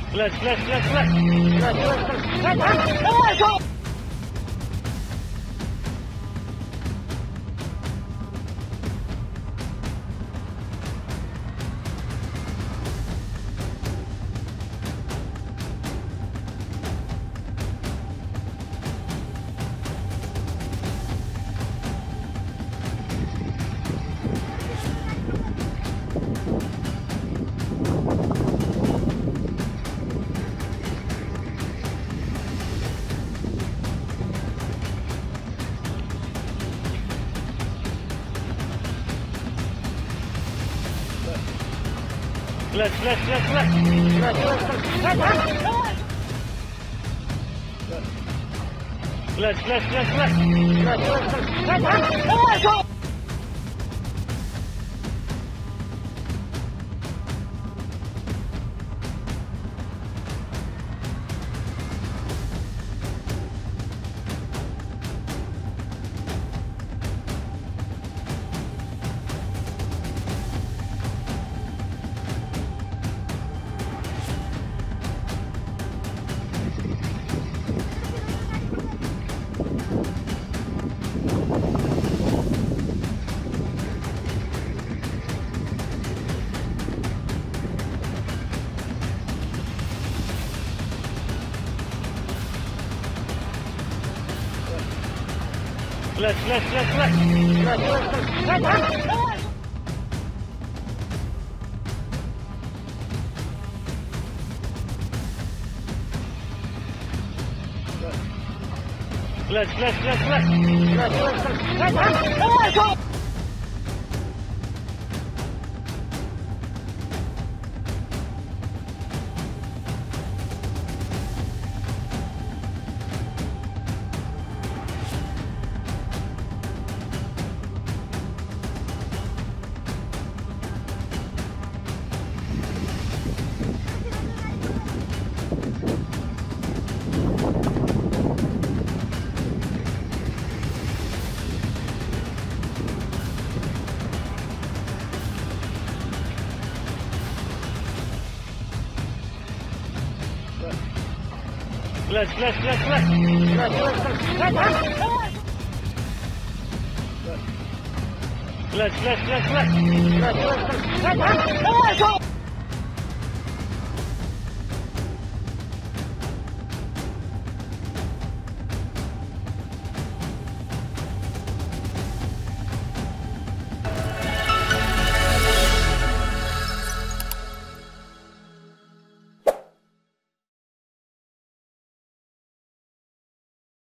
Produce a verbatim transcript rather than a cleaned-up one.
Flash, flash, flash, flash. Flash, flash, flash. Flash, flash. Flash, flash, flash, flash. Flash, flash, flash. Flash, flash, flash, flash. Flash, flash, flash. Flash. Flash, flash, flash, flash. Flash, flash, flash. Flash, flash, flash, flash. Flash, flash, flash. Flash. Flash, flash, flash, flash. Flash, flash, flash. Flash, flash, flash, flash. Flash, flash, flash.